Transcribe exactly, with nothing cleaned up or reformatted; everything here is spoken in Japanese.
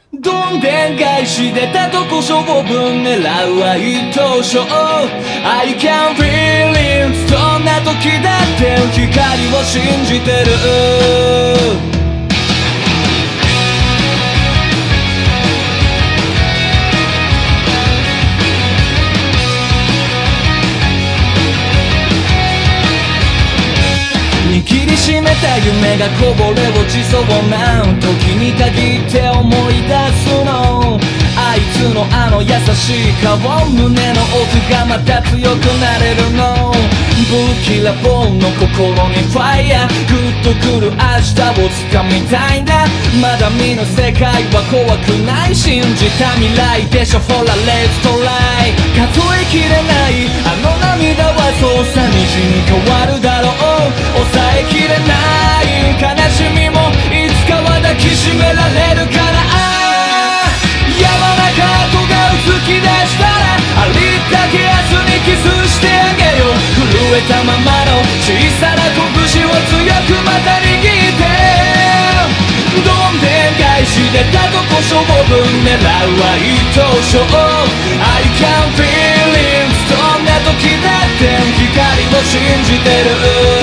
どんでん返し出たとこ勝負狙うは一等賞 I can feel it どんな時だって光を信じてる握りしめた夢がこぼれ落ちそうな時に限って思い出すのあいつのあの優しい顔胸の奥がまた強くなれるの不気らぼうの心にファイヤーグッとくる明日を掴みたいんだまだ見ぬ世界は怖くない信じた未来でしょほらレッツトライ数えきれないあの涙はそうさ虹に変わるだろう抑えきれない悲しみもいつかは抱きしめられるから山中湖が突き出したらありったけ明日にキスしてあげよう震えたままの小さな拳を強くまた握ってどんでん返し出たとこ勝負狙うは一等賞 I can feel it どんな時だって光を信じてる